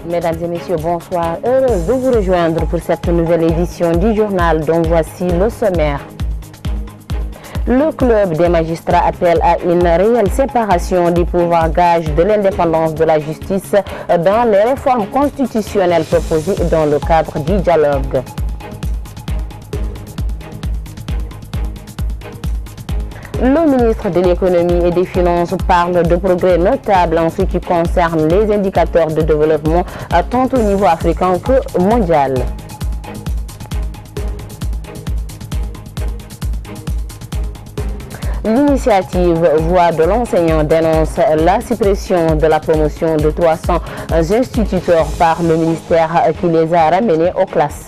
Mesdames et messieurs, bonsoir. Heureuse de vous rejoindre pour cette nouvelle édition du journal dont voici le sommaire. Le club des magistrats appelle à une réelle séparation des pouvoirs, gage de l'indépendance de la justice dans les réformes constitutionnelles proposées dans le cadre du dialogue. Le ministre de l'économie et des finances parle de progrès notables en ce qui concerne les indicateurs de développement tant au niveau africain que mondial. L'initiative Voix de l'enseignant dénonce la suppression de la promotion de 300 instituteurs par le ministère qui les a ramenés aux classes.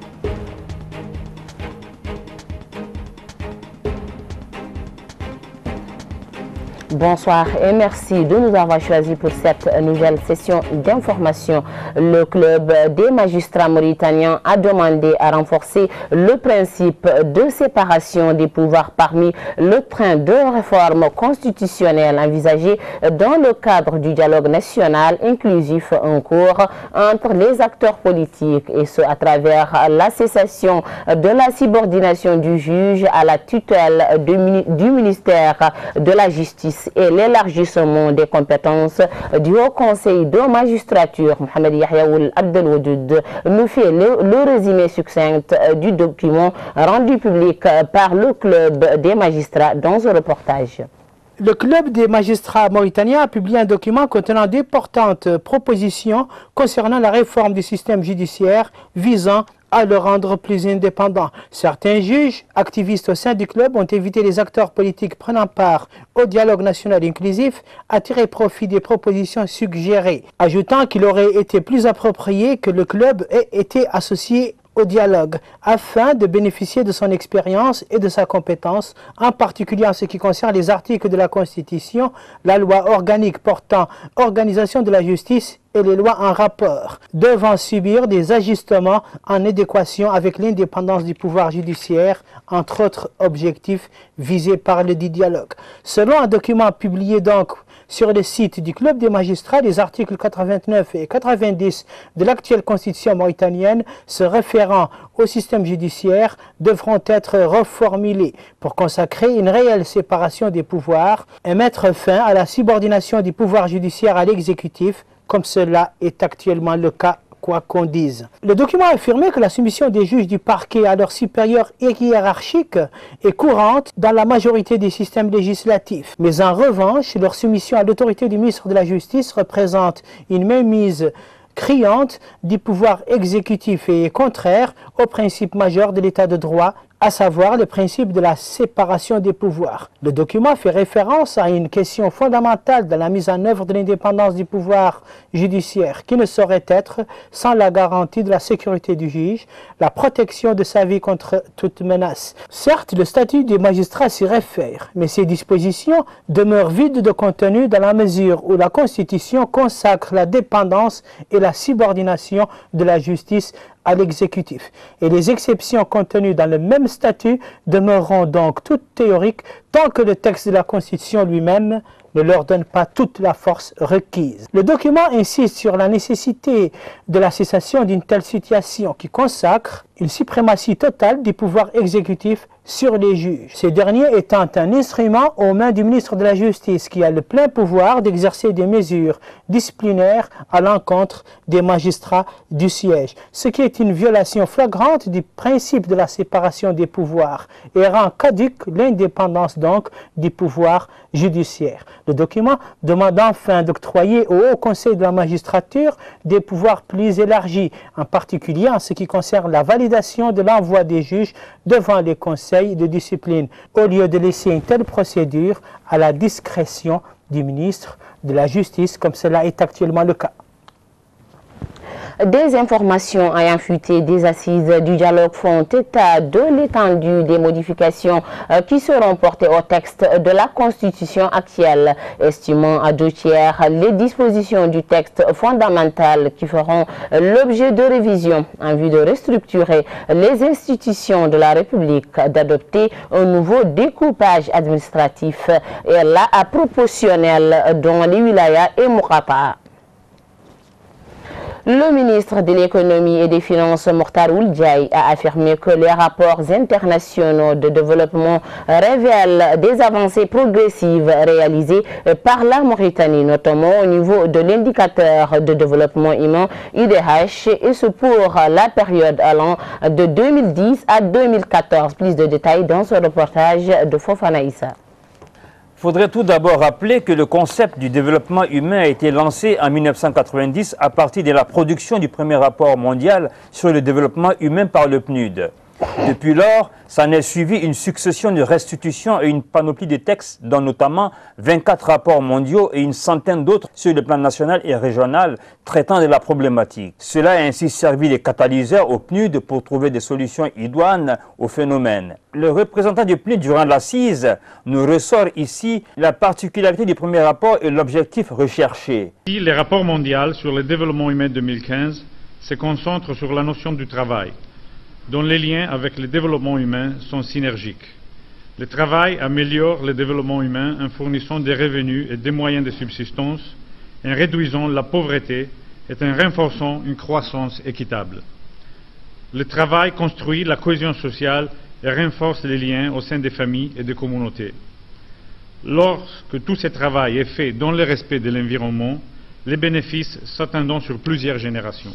Bonsoir et merci de nous avoir choisis pour cette nouvelle session d'information. Le club des magistrats mauritaniens a demandé à renforcer le principe de séparation des pouvoirs parmi le train de réforme constitutionnelle envisagé dans le cadre du dialogue national inclusif en cours entre les acteurs politiques et ce à travers la cessation de la subordination du juge à la tutelle du ministère de la Justice et l'élargissement des compétences du Haut Conseil de magistrature. Mohamed Yahyaoul Abdelwadoud nous fait le résumé succinct du document rendu public par le club des magistrats dans un reportage. Le club des magistrats mauritaniens a publié un document contenant d'importantes propositions concernant la réforme du système judiciaire visant à le rendre plus indépendant. Certains juges, activistes au sein du club, ont invité les acteurs politiques prenant part au dialogue national inclusif à tirer profit des propositions suggérées, ajoutant qu'il aurait été plus approprié que le club ait été associé au dialogue afin de bénéficier de son expérience et de sa compétence, en particulier en ce qui concerne les articles de la Constitution, la loi organique portant organisation de la justice et les lois en rapport, devant subir des ajustements en adéquation avec l'indépendance du pouvoir judiciaire, entre autres objectifs visés par le dit dialogue. Selon un document publié donc sur le site du Club des magistrats, les articles 89 et 90 de l'actuelle constitution mauritanienne se référant au système judiciaire devront être reformulés pour consacrer une réelle séparation des pouvoirs et mettre fin à la subordination du pouvoir judiciaire à l'exécutif, comme cela est actuellement le cas, quoi qu'on dise. Le document a affirmé que la soumission des juges du parquet à leurs supérieurs hiérarchiques est courante dans la majorité des systèmes législatifs. Mais en revanche, leur soumission à l'autorité du ministre de la Justice représente une mainmise criante du pouvoir exécutif et est contraire au principe majeur de l'état de droit, à savoir le principe de la séparation des pouvoirs. Le document fait référence à une question fondamentale dans la mise en œuvre de l'indépendance du pouvoir judiciaire, qui ne saurait être sans la garantie de la sécurité du juge, la protection de sa vie contre toute menace. Certes, le statut des magistrats s'y réfère, mais ces dispositions demeurent vides de contenu dans la mesure où la Constitution consacre la dépendance et la subordination de la justice à l'exécutif. Et les exceptions contenues dans le même statut demeureront donc toutes théoriques tant que le texte de la Constitution lui-même ne leur donne pas toute la force requise. Le document insiste sur la nécessité de la cessation d'une telle situation qui consacre une suprématie totale du pouvoir exécutif sur les juges, ces derniers étant un instrument aux mains du ministre de la Justice qui a le plein pouvoir d'exercer des mesures disciplinaires à l'encontre des magistrats du siège, ce qui est une violation flagrante du principe de la séparation des pouvoirs et rend caduque l'indépendance donc du pouvoir judiciaire. Le document demande enfin d'octroyer au Haut Conseil de la magistrature des pouvoirs plus élargis, en particulier en ce qui concerne la validation de l'envoi des juges devant les conseils de discipline, au lieu de laisser une telle procédure à la discrétion du ministre de la Justice, comme cela est actuellement le cas. Des informations ayant fuité des assises du dialogue font état de l'étendue des modifications qui seront portées au texte de la Constitution actuelle, estimant à 2/3 les dispositions du texte fondamental qui feront l'objet de révision en vue de restructurer les institutions de la République, d'adopter un nouveau découpage administratif et la proportionnelle dans les wilayas et Mourapa. Le ministre de l'économie et des finances, Mokhtar Ould Ndiaye, a affirmé que les rapports internationaux de développement révèlent des avancées progressives réalisées par la Mauritanie, notamment au niveau de l'indicateur de développement humain IDH, et ce pour la période allant de 2010 à 2014. Plus de détails dans ce reportage de Fofana Issa. Il faudrait tout d'abord rappeler que le concept du développement humain a été lancé en 1990 à partir de la production du premier rapport mondial sur le développement humain par le PNUD. Depuis lors, s'en est suivi une succession de restitutions et une panoplie de textes, dont notamment 24 rapports mondiaux et une centaine d'autres sur le plan national et régional traitant de la problématique. Cela a ainsi servi de catalyseur au PNUD pour trouver des solutions idoines au phénomène. Le représentant du PNUD durant l'assise nous ressort ici la particularité du premier rapport et l'objectif recherché. Les rapports mondiaux sur le développement humain 2015 se concentrent sur la notion du travail, dont les liens avec le développement humain sont synergiques. Le travail améliore le développement humain en fournissant des revenus et des moyens de subsistance, en réduisant la pauvreté et en renforçant une croissance équitable. Le travail construit la cohésion sociale et renforce les liens au sein des familles et des communautés. Lorsque tout ce travail est fait dans le respect de l'environnement, les bénéfices s'étendent sur plusieurs générations.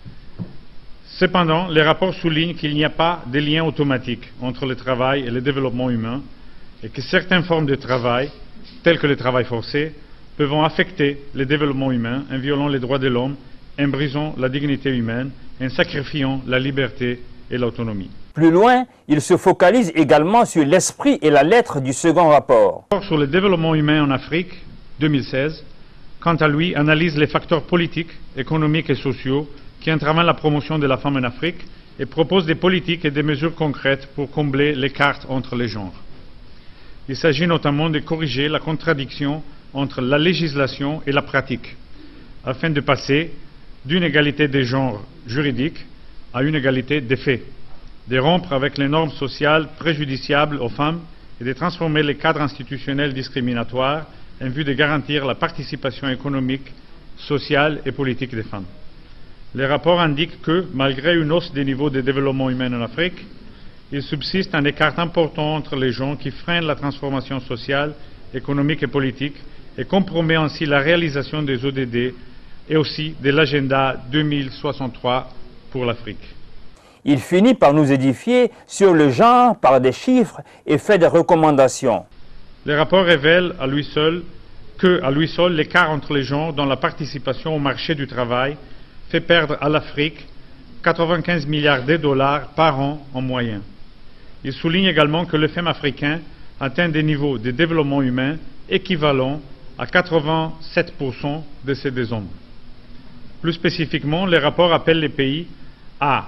Cependant, les rapports soulignent qu'il n'y a pas de lien automatique entre le travail et le développement humain et que certaines formes de travail, telles que le travail forcé, peuvent affecter le développement humain en violant les droits de l'homme, en brisant la dignité humaine, en sacrifiant la liberté et l'autonomie. Plus loin, il se focalise également sur l'esprit et la lettre du second rapport. Sur le développement humain en Afrique, 2016, quant à lui, analyse les facteurs politiques, économiques et sociaux qui entravent la promotion de la femme en Afrique et propose des politiques et des mesures concrètes pour combler l'écart entre les genres. Il s'agit notamment de corriger la contradiction entre la législation et la pratique, afin de passer d'une égalité des genres juridiques à une égalité des faits, de rompre avec les normes sociales préjudiciables aux femmes et de transformer les cadres institutionnels discriminatoires en vue de garantir la participation économique, sociale et politique des femmes. Les rapports indiquent que, malgré une hausse des niveaux de développement humain en Afrique, il subsiste un écart important entre les gens qui freinent la transformation sociale, économique et politique et compromet ainsi la réalisation des ODD et aussi de l'agenda 2063 pour l'Afrique. Il finit par nous édifier sur le genre par des chiffres et fait des recommandations. Les rapports révèlent à lui seul l'écart entre les genres dans la participation au marché du travail fait perdre à l'Afrique 95 milliards de dollars par an en moyenne. Il souligne également que les femmes africaines atteignent des niveaux de développement humain équivalents à 87% de ceux des hommes. Plus spécifiquement, les rapports appellent les pays à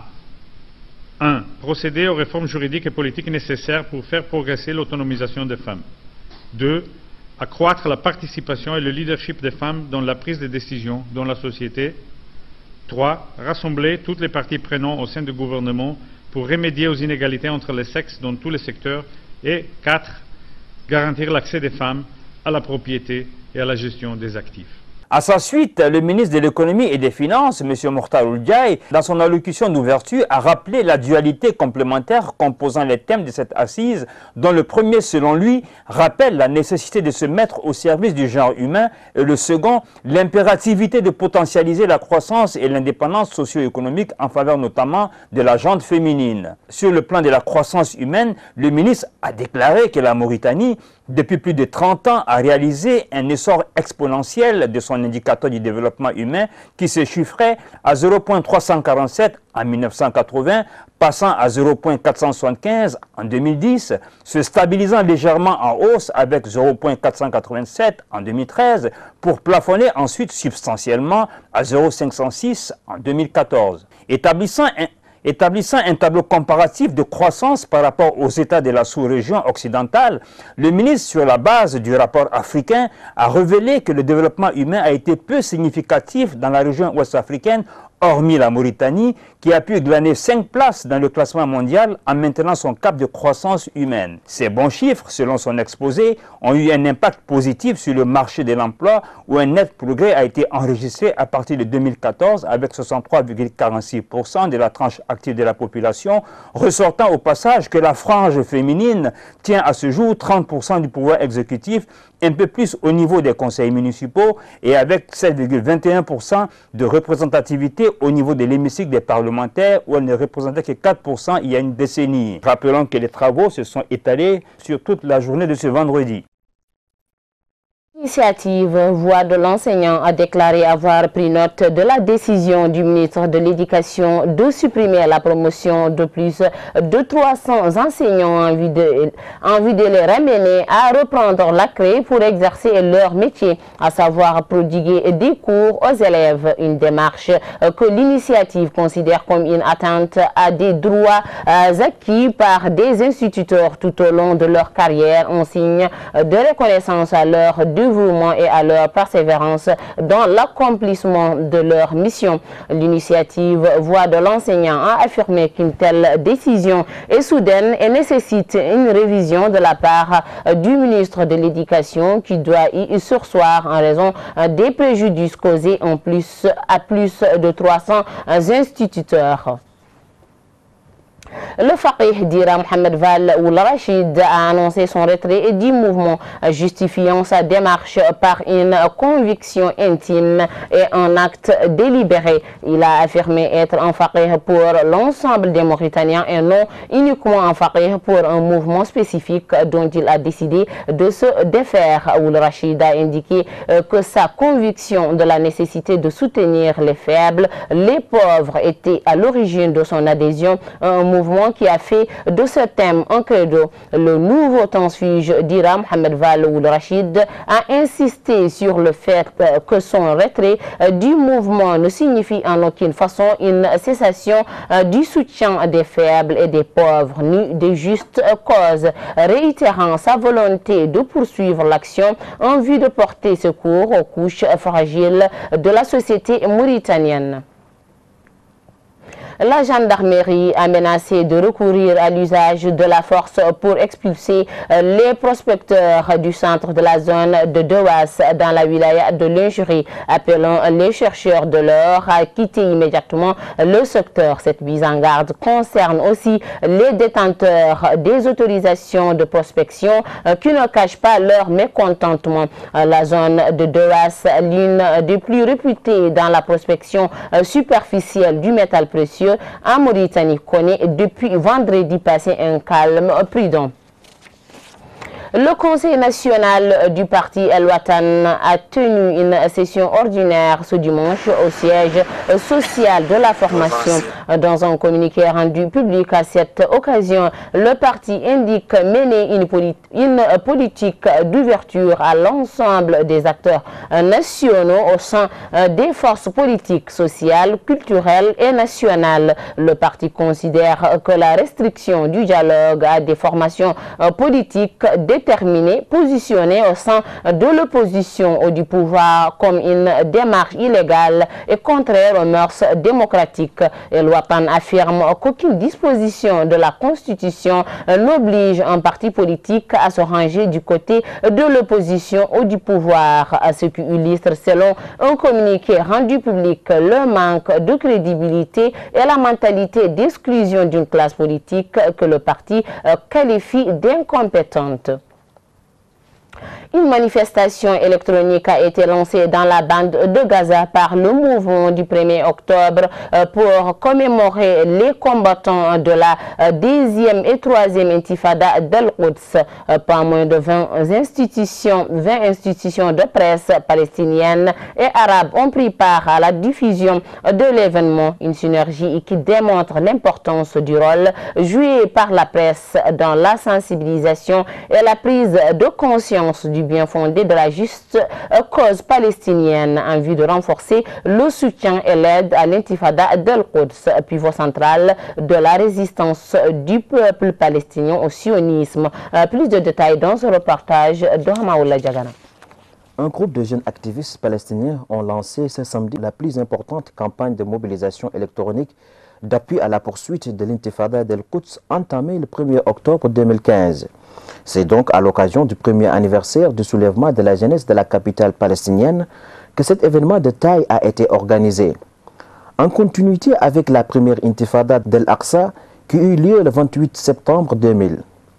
1. Procéder aux réformes juridiques et politiques nécessaires pour faire progresser l'autonomisation des femmes. 2. Accroître la participation et le leadership des femmes dans la prise de décision dans la société. 3. Rassembler toutes les parties prenantes au sein du gouvernement pour remédier aux inégalités entre les sexes dans tous les secteurs. Et 4. Garantir l'accès des femmes à la propriété et à la gestion des actifs. À sa suite, le ministre de l'économie et des finances, M. Mokhtar Ould Ndiaye, dans son allocution d'ouverture, a rappelé la dualité complémentaire composant les thèmes de cette assise, dont le premier, selon lui, rappelle la nécessité de se mettre au service du genre humain et le second, l'impérativité de potentialiser la croissance et l'indépendance socio-économique en faveur notamment de la gente féminine. Sur le plan de la croissance humaine, le ministre a déclaré que la Mauritanie, depuis plus de 30 ans, a réalisé un essor exponentiel de son indicateur du développement humain qui se chiffrait à 0,347 en 1980, passant à 0,475 en 2010, se stabilisant légèrement en hausse avec 0,487 en 2013, pour plafonner ensuite substantiellement à 0,506 en 2014. Établissant un tableau comparatif de croissance par rapport aux États de la sous-région occidentale, le ministre, sur la base du rapport africain, a révélé que le développement humain a été peu significatif dans la région ouest-africaine hormis la Mauritanie, qui a pu glaner 5 places dans le classement mondial en maintenant son cap de croissance humaine. Ces bons chiffres, selon son exposé, ont eu un impact positif sur le marché de l'emploi où un net progrès a été enregistré à partir de 2014 avec 63,46% de la tranche active de la population, ressortant au passage que la frange féminine tient à ce jour 30% du pouvoir exécutif, un peu plus au niveau des conseils municipaux et avec 7,21% de représentativité au niveau de l'hémicycle des parlementaires où elle ne représentait que 4% il y a une décennie. Rappelons que les travaux se sont étalés sur toute la journée de ce vendredi. L'initiative Voix de l'enseignant a déclaré avoir pris note de la décision du ministre de l'Éducation de supprimer la promotion de plus de 300 enseignants en vue de les ramener à reprendre la craie pour exercer leur métier, à savoir prodiguer des cours aux élèves, une démarche que l'initiative considère comme une atteinte à des droits acquis par des instituteurs tout au long de leur carrière, en signe de reconnaissance à leur dévouement et à leur persévérance dans l'accomplissement de leur mission. L'initiative Voix de l'enseignant a affirmé qu'une telle décision est soudaine et nécessite une révision de la part du ministre de l'Éducation qui doit y surseoir en raison des préjudices causés à plus de 300 instituteurs. Le faqih d'Ira Mohamed Val Ould Rachid a annoncé son retrait du mouvement, justifiant sa démarche par une conviction intime et un acte délibéré. Il a affirmé être un faqih pour l'ensemble des Mauritaniens et non uniquement un faqih pour un mouvement spécifique dont il a décidé de se défaire. Ould Rachid a indiqué que sa conviction de la nécessité de soutenir les faibles, les pauvres, était à l'origine de son adhésion à un mouvement qui a fait de ce thème un credo. Le nouveau transfuge d'Ira Mohamed Val Ould Rachid a insisté sur le fait que son retrait du mouvement ne signifie en aucune façon une cessation du soutien des faibles et des pauvres, ni des justes causes, réitérant sa volonté de poursuivre l'action en vue de porter secours aux couches fragiles de la société mauritanienne. La gendarmerie a menacé de recourir à l'usage de la force pour expulser les prospecteurs du centre de la zone de Dewas dans la wilaya de Lingerie, appelant les chercheurs de l'or à quitter immédiatement le secteur. Cette mise en garde concerne aussi les détenteurs des autorisations de prospection qui ne cachent pas leur mécontentement. La zone de Dewas, l'une des plus réputées dans la prospection superficielle du métal précieux en Mauritanie, connaît depuis vendredi passé un calme prudent. Le Conseil national du parti El Watan a tenu une session ordinaire ce dimanche au siège social de la formation. Dans un communiqué rendu public à cette occasion, le parti indique mener une politique d'ouverture à l'ensemble des acteurs nationaux au sein des forces politiques, sociales, culturelles et nationales. Le parti considère que la restriction du dialogue à des formations politiques déterminées, positionnées au sein de l'opposition ou du pouvoir comme une démarche illégale et contraire aux mœurs démocratiques. El Watan affirme qu'aucune disposition de la Constitution n'oblige un parti politique à se ranger du côté de l'opposition ou du pouvoir, ce qui illustre selon un communiqué rendu public le manque de crédibilité et la mentalité d'exclusion d'une classe politique que le parti qualifie d'incompétente. Une manifestation électronique a été lancée dans la bande de Gaza par le mouvement du 1er octobre pour commémorer les combattants de la 10e et 3e intifada d'Al-Quds. Pas moins de 20 institutions de presse palestiniennes et arabes ont pris part à la diffusion de l'événement, une synergie qui démontre l'importance du rôle joué par la presse dans la sensibilisation et la prise de conscience du bien fondé de la juste cause palestinienne en vue de renforcer le soutien et l'aide à l'intifada d'Al-Quds, pivot central de la résistance du peuple palestinien au sionisme. Plus de détails dans ce reportage de Hamaoula Diagana. Un groupe de jeunes activistes palestiniens ont lancé ce samedi la plus importante campagne de mobilisation électronique d'appui à la poursuite de l'intifada d'El-Quds entamée le 1er octobre 2015. C'est donc à l'occasion du premier anniversaire du soulèvement de la jeunesse de la capitale palestinienne que cet événement de taille a été organisé. En continuité avec la première intifada d'El-Aqsa qui eut lieu le 28 septembre 2000.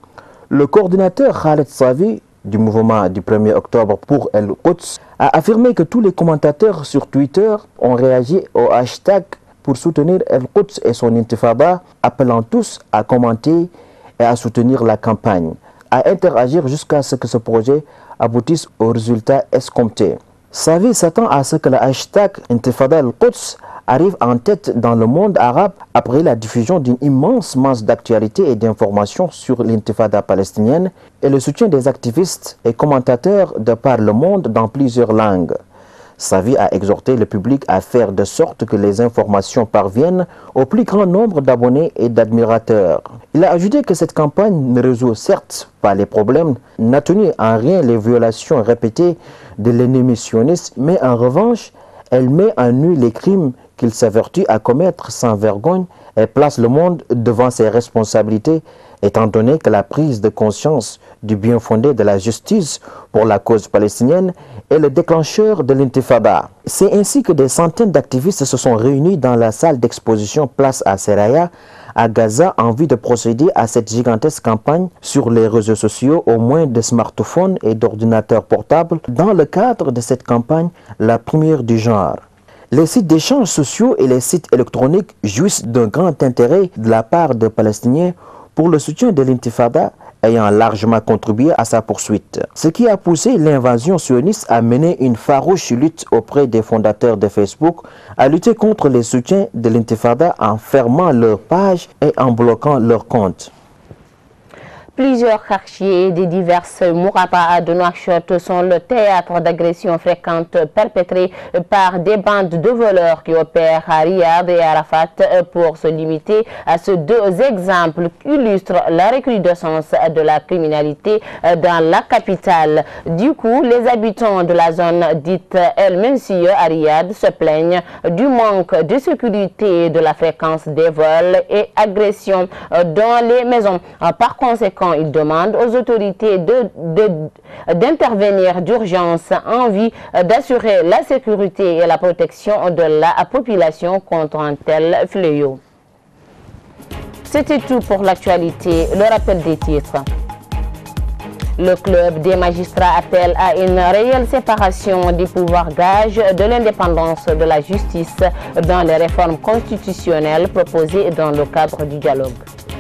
Le coordinateur Khaled Savi du mouvement du 1er octobre pour El-Quds a affirmé que tous les commentateurs sur Twitter ont réagi au hashtag pour soutenir El-Quds et son intifada, appelant tous à commenter et à soutenir la campagne, à interagir jusqu'à ce que ce projet aboutisse aux résultats escomptés. Savi s'attend à ce que le hashtag Intifada El-Quds arrive en tête dans le monde arabe après la diffusion d'une immense masse d'actualités et d'informations sur l'intifada palestinienne et le soutien des activistes et commentateurs de par le monde dans plusieurs langues. Savi a exhorté le public à faire de sorte que les informations parviennent au plus grand nombre d'abonnés et d'admirateurs. Il a ajouté que cette campagne ne résout certes pas les problèmes, n'a tenu en rien les violations répétées de l'ennemi sioniste, mais en revanche, elle met en nu les crimes qu'il s'avertit à commettre sans vergogne et place le monde devant ses responsabilités, étant donné que la prise de conscience du bien fondé de la justice pour la cause palestinienne est le déclencheur de l'intifada. C'est ainsi que des centaines d'activistes se sont réunis dans la salle d'exposition Place à Seraya, à Gaza, en vue de procéder à cette gigantesque campagne sur les réseaux sociaux au moyen de smartphones et d'ordinateurs portables, dans le cadre de cette campagne, la première du genre. Les sites d'échanges sociaux et les sites électroniques jouissent d'un grand intérêt de la part des Palestiniens pour le soutien de l'intifada, ayant largement contribué à sa poursuite. Ce qui a poussé l'invasion sioniste à mener une farouche lutte auprès des fondateurs de Facebook à lutter contre les soutiens de l'intifada en fermant leurs pages et en bloquant leurs comptes. Plusieurs quartiers des diverses Mourabas de Nouakchott sont le théâtre d'agressions fréquentes perpétrées par des bandes de voleurs qui opèrent à Riyad et Arafat. Pour se limiter à ces deux exemples qui illustrent la recrudescence de la criminalité dans la capitale. Du coup, les habitants de la zone dite El Mensieux à Riyad se plaignent du manque de sécurité, de la fréquence des vols et agressions dans les maisons. Par conséquent, il demande aux autorités d'intervenir d'urgence en vue d'assurer la sécurité et la protection de la population contre un tel fléau. C'était tout pour l'actualité. Le rappel des titres. Le club des magistrats appelle à une réelle séparation des pouvoirs, gage de l'indépendance de la justice dans les réformes constitutionnelles proposées dans le cadre du dialogue.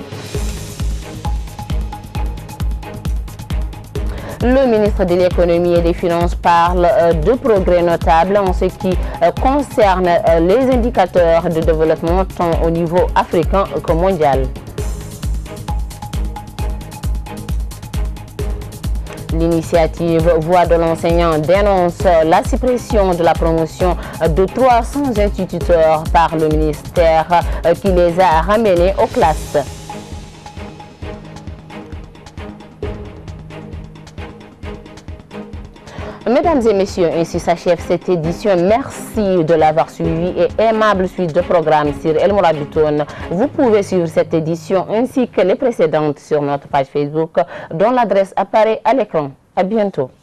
Le ministre de l'Économie et des Finances parle de progrès notables en ce qui concerne les indicateurs de développement tant au niveau africain que mondial. L'initiative Voix de l'enseignant dénonce la suppression de la promotion de 300 instituteurs par le ministère qui les a ramenés aux classes. Mesdames et messieurs, ainsi s'achève cette édition. Merci de l'avoir suivi et aimable suite de programmes sur El Mourabitoun. Vous pouvez suivre cette édition ainsi que les précédentes sur notre page Facebook dont l'adresse apparaît à l'écran. À bientôt.